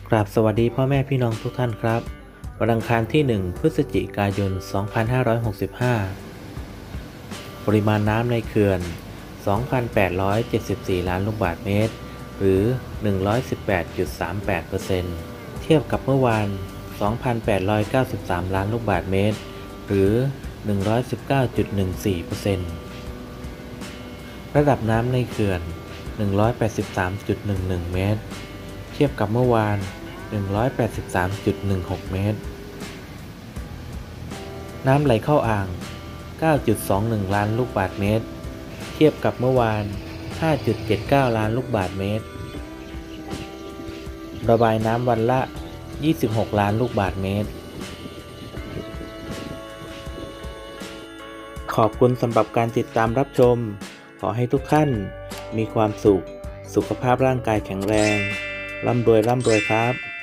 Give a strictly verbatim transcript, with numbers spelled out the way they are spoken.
กราบสวัสดีพ่อแม่พี่น้องทุกท่านครับวันอังคารที่หนึ่งพฤศจิกายนสองพันห้าร้อยหกสิบห้าปริมาณน้ำในเขื่อน สองพันแปดร้อยเจ็ดสิบสี่ ล้านลูกบาศก์เมตรหรือ หนึ่งร้อยสิบแปดจุดสามแปดเปอร์เซ็นต์ เทียบกับเมื่อวาน สองพันแปดร้อยเก้าสิบสาม ล้านลูกบาศก์เมตรหรือ หนึ่งร้อยสิบเก้าจุดหนึ่งสี่เปอร์เซ็นต์ ระดับน้ำในเขื่อน หนึ่งร้อยแปดสิบสามจุดหนึ่งหนึ่ง เมตรเทียบกับเมื่อวาน หนึ่งร้อยแปดสิบสามจุดหนึ่งหก เมตรน้ำไหลเข้าอ่าง เก้าจุดสองหนึ่ง ล้านลูกบาศก์เมตรเทียบกับเมื่อวาน ห้าจุดเจ็ดเก้า ล้านลูกบาศก์เมตรระบายน้ำวันละ ยี่สิบหก ล้านลูกบาศก์เมตรขอบคุณสำหรับการติดตามรับชมขอให้ทุกท่านมีความสุขสุขภาพร่างกายแข็งแรงร่ำรวยร่ำรวยครับ